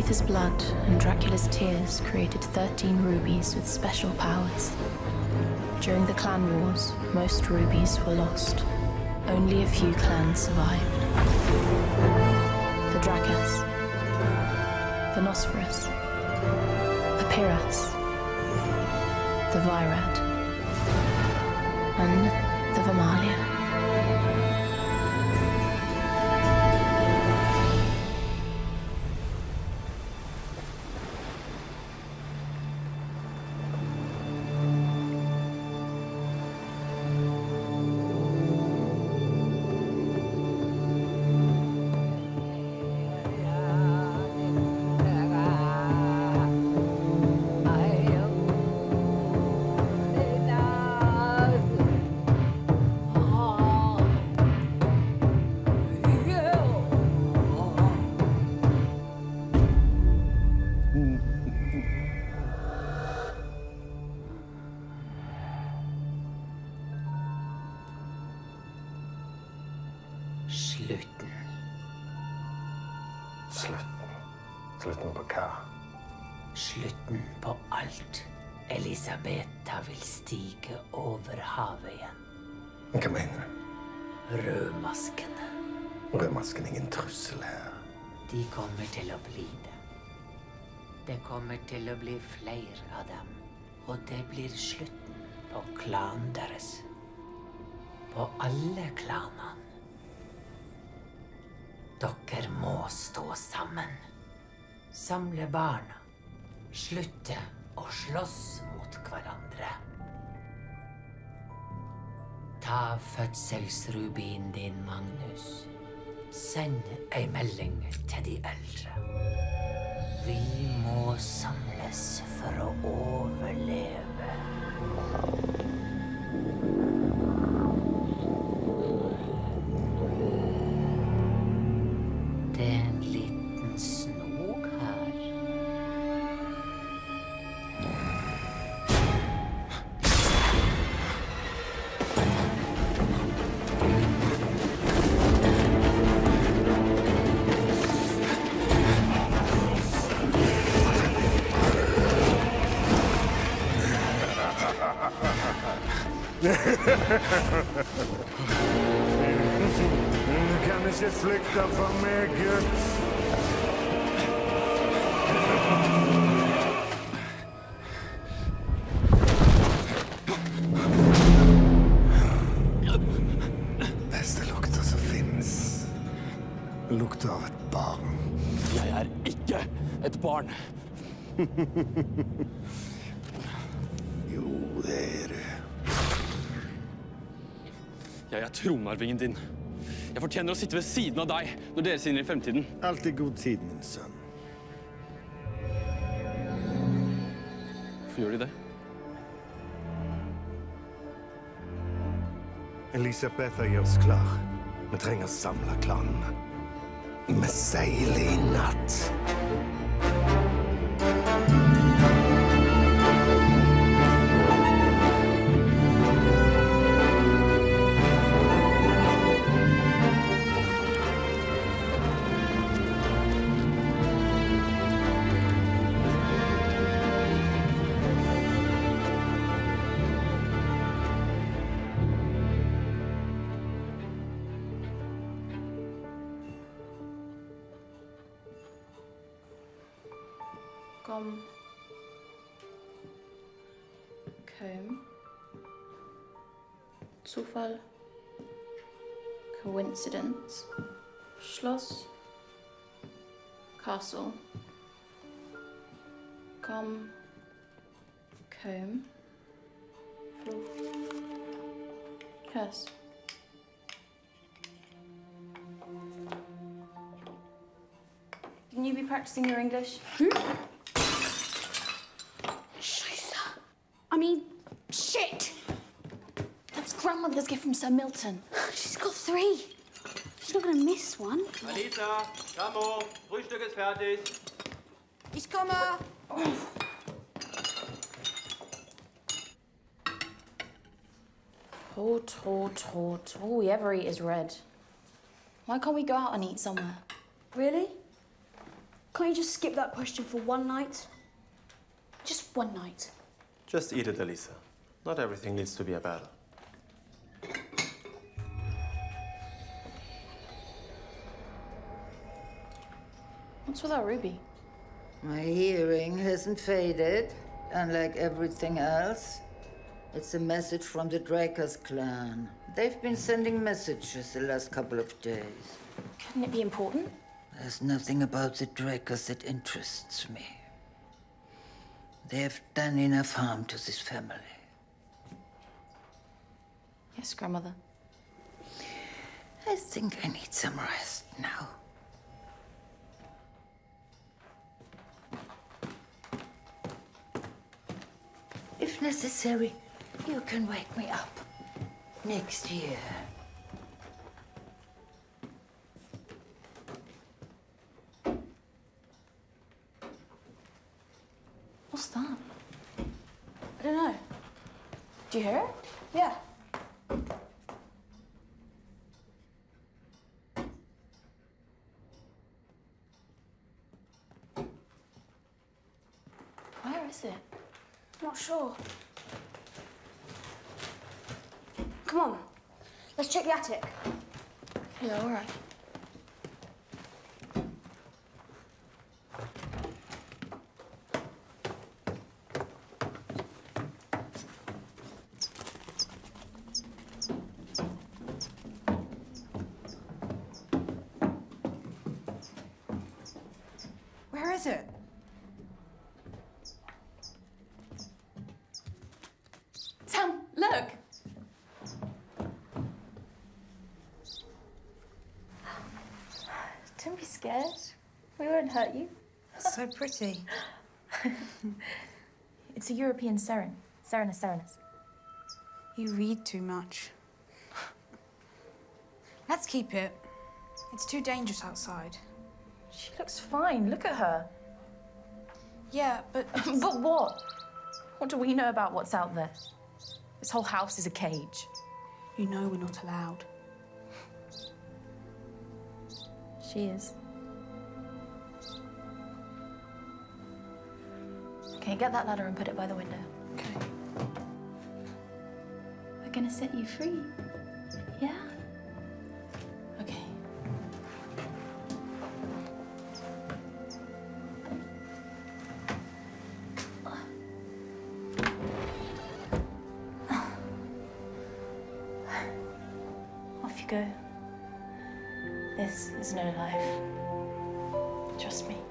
Aretha's blood and Dracula's tears created 13 rubies with special powers. During the clan wars, most rubies were lost. Only a few clans survived. The Dracas, the Nosferus, the Pyrrhus, the Virad, and the Vermalia. Slutten. Slutten? Slutten på hva? Slutten på alt. Elisabetha vil stige over havet igjen. Hva mener du? Rødmaskene. Rødmasken er ingen trussel her. De kommer til å bli det. Det kommer til å bli flere av dem. Og det blir slutten på klanen deres. På alle klanene. Dere må stå sammen. Samle barna. Slutte å slåss mot hverandre. Ta fødselsrubinen din, Magnus. Send ei melding til de eldre. Vi må samles for å overleve. Det er en liten snog her. Du kan ikke flykte fra meg, gutt. Beste lukta som finnes. Lukta av et barn. Jeg er ikke et barn. Jo, det er du. Jeg er tronarvingen din. Jeg fortjener å sitte ved siden av deg når dere ser inn i fremtiden. Alt i god tid, min sønn. Hvorfor gjør de det? Elisabetha gjør oss klar. Vi trenger å samle klanene. Vi seiler i natt. Kom. Comb. Zufall. Coincidence. Schloss. Castle. Come. Comb. Floor. Curse. Can you be practicing your English? I mean, shit! That's grandmother's gift from Sir Milton. She's got 3. She's not gonna miss one. Anita, Ramo, Frühstück ist fertig. Ich komme! All we ever eat is red. Why can't we go out and eat somewhere? Really? Can't you just skip that question for one night? Just one night. Just eat it, Elisa. Not everything needs to be a battle. What's with our Ruby? My hearing hasn't faded, unlike everything else. It's a message from the Drakas clan. They've been sending messages the last couple of days. Couldn't it be important? There's nothing about the Drakas that interests me. They have done enough harm to this family. Yes, Grandmother. I think I need some rest now. If necessary, you can wake me up next year. What's that? I don't know. Do you hear it? Yeah. Where is it? Not sure. Come on. Let's check the attic. Yeah, all right. Where is it? Sam, look! Don't be scared. We won't hurt you. So pretty. It's a European Seren. Serenus serenus. You read too much. Let's keep it. It's too dangerous outside. She looks fine. Look at her. Yeah, but... But what? What do we know about what's out there? This whole house is a cage. You know we're not allowed. She is. Okay, get that ladder and put it by the window. Okay. We're gonna set you free. Yeah? Okay. Off you go. This is no life. Trust me.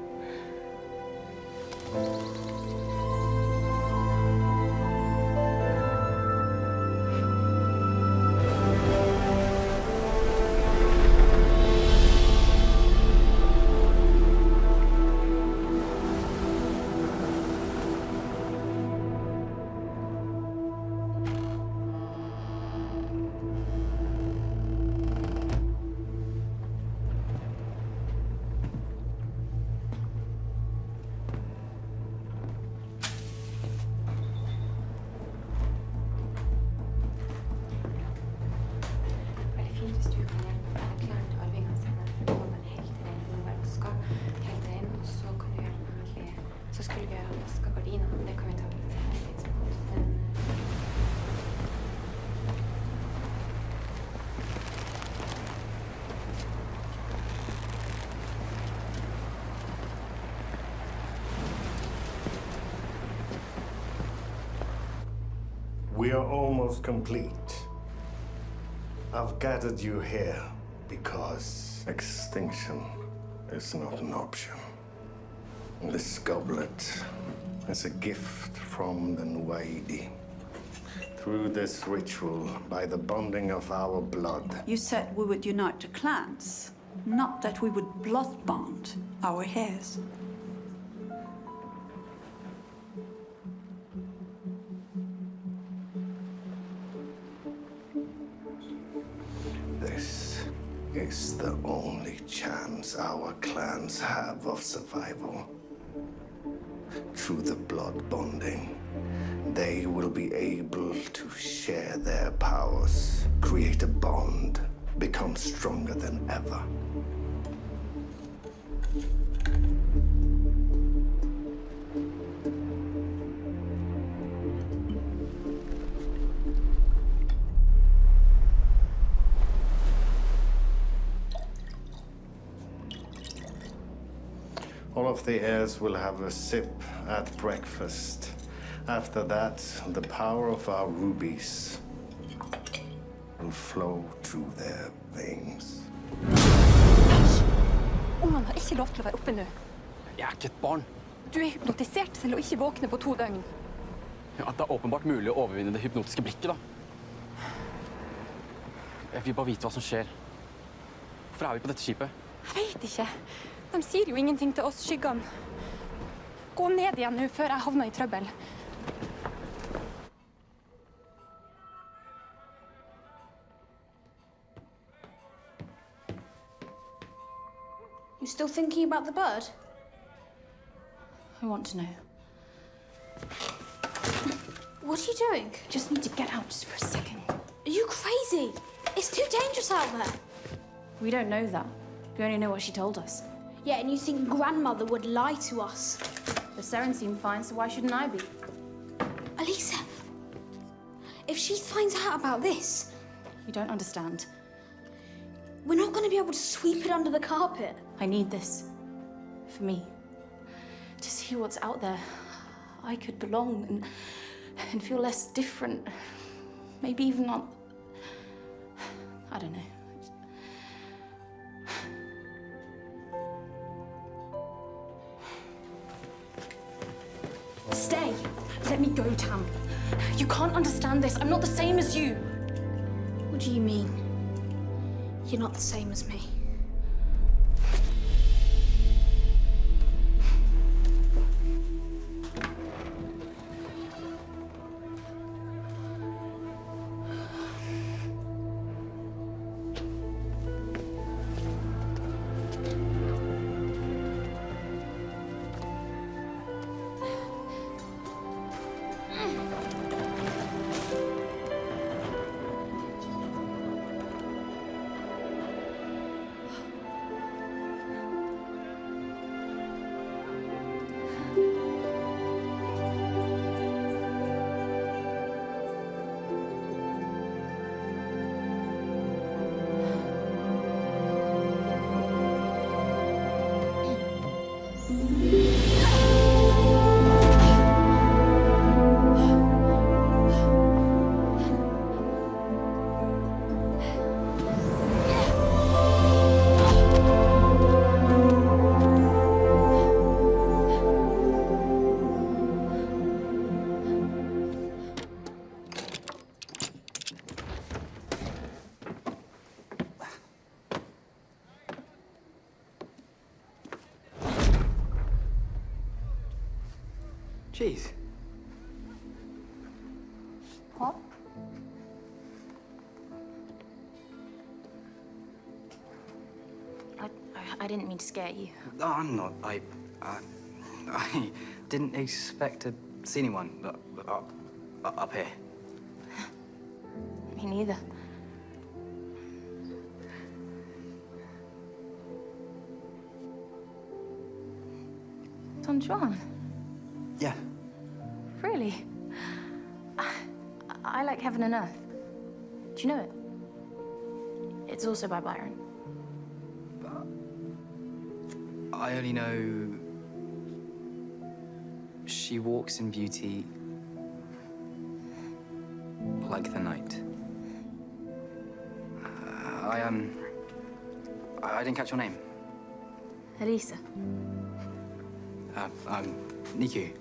We are almost complete. I've gathered you here because extinction is not an option. This goblet is a gift from the Nuaidi. Through this ritual, by the bonding of our blood, You said we would unite the clans, not that we would blood bond our heirs. this is the only chance our clans have of survival. Through the blood bonding, they will be able to share their powers, create a bond, become stronger than ever. of the heirs will have a sip at breakfast. After that, the power of our rubies will flow through their veins. Ungene har ikke lov til å være oppe nå. Jeg er ikke et barn. Du er hypnotisert til å ikke våkne på 2 døgn. Ja, det er åpenbart mulig å overvinne det hypnotiske blikket, da. Jeg vil bare vite hva som skjer. Hvorfor er vi på dette skipet? Jeg vet ikke. De sier jo ingenting til oss skyggene. Gå ned igjen nå før jeg havner i trøbbel. You still thinking about the bird? I want to know. What are you doing? Just need to get out just for a second. Are you crazy? It's too dangerous out there. We don't know that. We only know what she told us. Yeah, and you think grandmother would lie to us? The Seren seemed fine, so why shouldn't I be? Elisa, if she finds out about this... You don't understand. We're not going to be able to sweep it under the carpet. I need this. For me. To see what's out there. I could belong and feel less different. Maybe even not... I don't know. Stay. Let me go, Tam. You can't understand this. I'm not the same as you. What do you mean? You're not the same as me. Jeez. What? I didn't mean to scare you. No, I'm not. I didn't expect to see anyone up here. Me neither. Don Juan? Yeah. Really? I like Heaven and Earth. Do you know it? It's also by Byron. I only know she walks in beauty like the night. I didn't catch your name. Elisa. I'm Niku.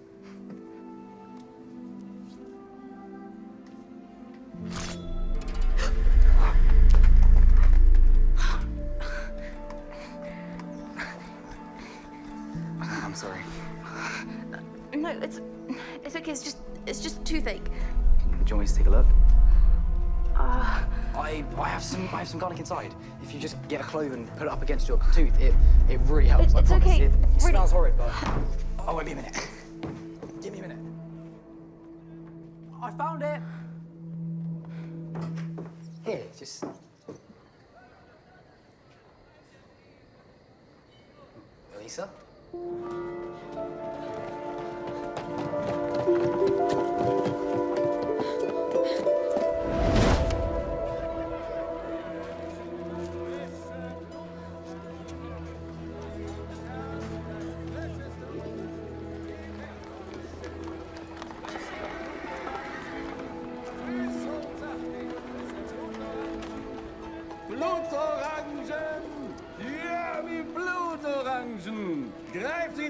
I'm sorry. No, it's okay. It's just toothache. Do you want me to take a look? I have some garlic inside. If you just get a clove and put it up against your tooth, it really helps. It's I promise. okay. It smells horrid, but oh, wait me a minute. Give me a minute. I found it. Here, just. Elisa?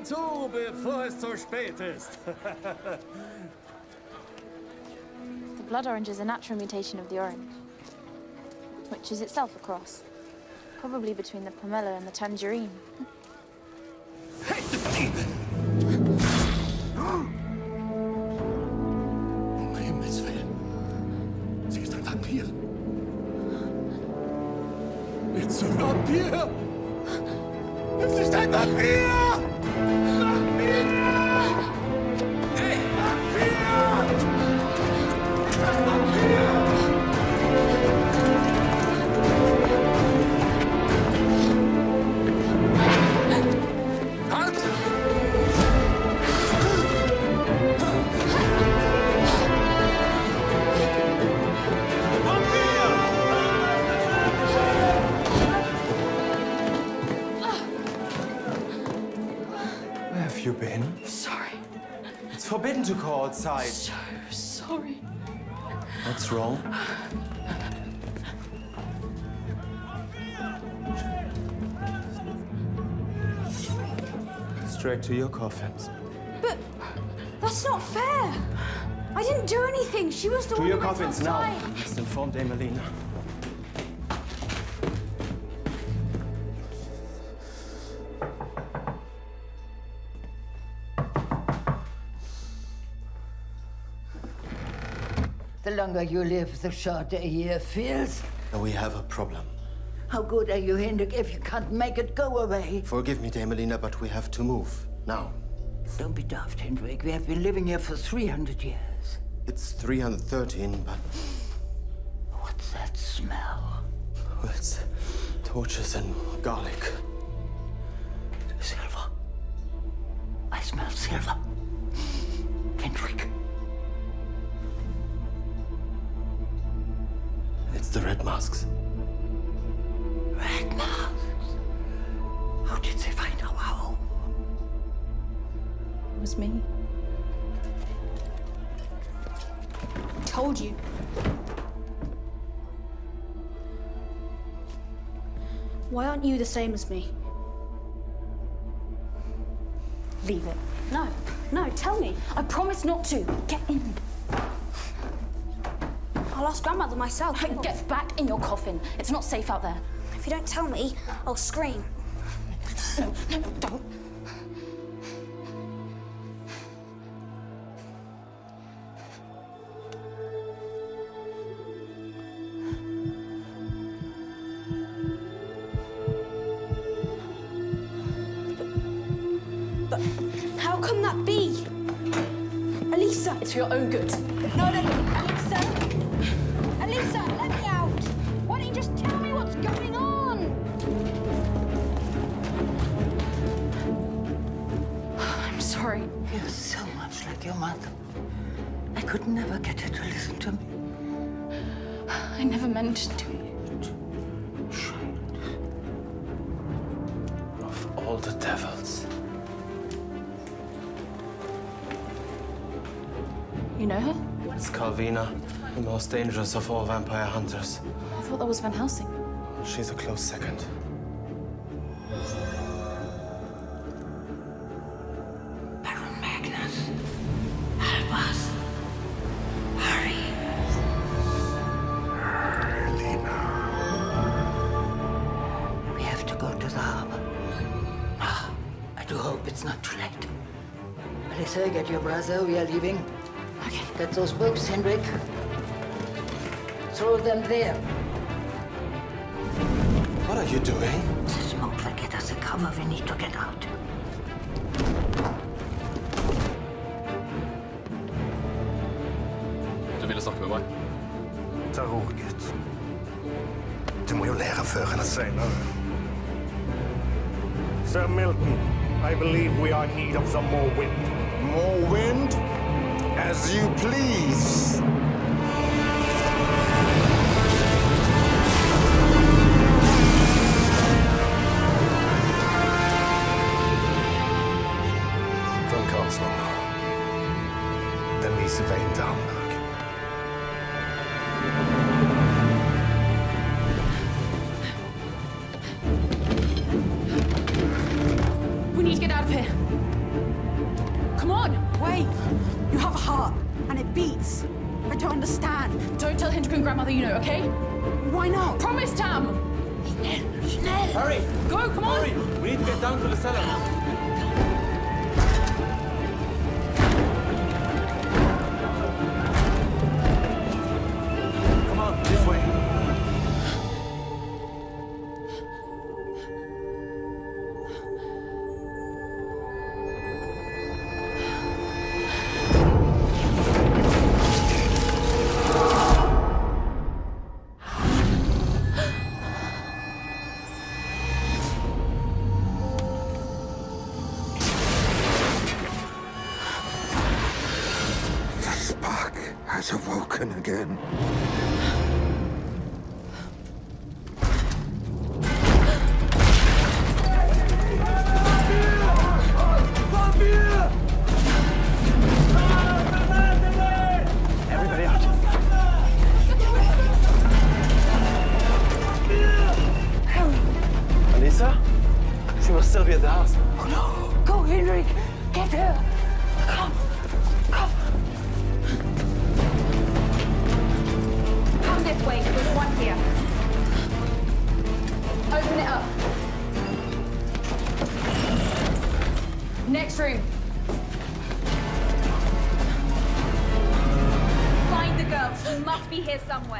zu, bevor es zu spät ist. The blood orange is a natural mutation of the orange, which is itself a cross. Probably between the pomelo and the tangerine. Um Himmels Willen. Sie ist ein Vampir. It's a Vampir! Es ist ein Vampir! Vampir! Hey! Vampir! Vampir! Halt! Where have you been? Sorry. It's forbidden to go outside. So sorry. What's wrong? Straight to your coffins. But that's not fair. I didn't do anything. She was the To one your who went coffins now. outside. You must inform Dame Melina. The longer you live, the shorter a year feels. We have a problem. How good are you, Hendrik, if you can't make it go away? Forgive me, Dame Melina, but we have to move. Now. Don't be daft, Hendrik. We have been living here for 300 years. It's 313, but... What's that smell? Well, it's torches and garlic. Silver. I smell silver. Hendrik. It's the red masks. Red masks? How did they find our home? It was me. Told you. Why aren't you the same as me? Leave it. No, no, tell me. I promise not to. Get in. I'll ask grandmother myself. Get back in your coffin. It's not safe out there. If you don't tell me, I'll scream. No, don't. But how can that be? Elisa! It's for your own good. No, Elisa! Elisa, let me out! Why don't you just tell me what's going on? I'm sorry. You're so much like your mother. I could never get her to listen to me. I never meant to. Of all the devils. You know her? It's Calvina, the most dangerous of all vampire hunters. I thought that was Van Helsing. She's a close second. Baron Magnus, help us. Hurry. Elena. We have to go to the harbor. Ah, I do hope it's not too late. Melissa, get your brother. We are leaving. Okay. Get those books, Hendrik. Throw them there. What are you doing? The smoke will get us a cover. We need to get out. Du ville snakke med meg? Ta ro, gutt. Du må jo lære før eller senere. Sir Milton, I believe we are in need of some more wind. More wind? As you please. From Castle. Den viser veien til Hamburg. We need to get out of here. away. You have a heart, and it beats. I don't understand. Don't tell Hendrik and grandmother you know, okay? Why not? Promise, Tam! Schnell! Hurry! Go, come on! Hurry! We need to get down to the cellar. Come on, this way. Has awoken again. Everybody out. Alisa? She must still be at the house. Oh no! Go, Henrik! Get her! Come! Come! Come this way, there's one here. Open it up. Next room. Find the girl. She must be here somewhere.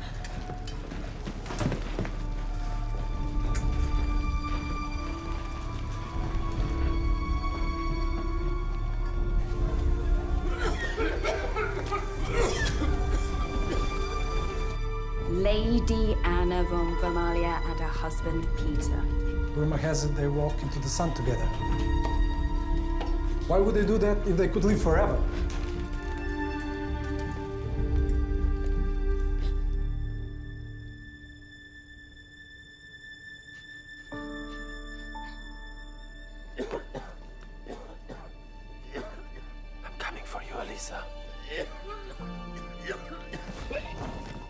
Lady Anna von Vermalia and her husband Peter. Rumor has it they walk into the sun together. Why would they do that if they could live forever? I'm coming for you, Alisa.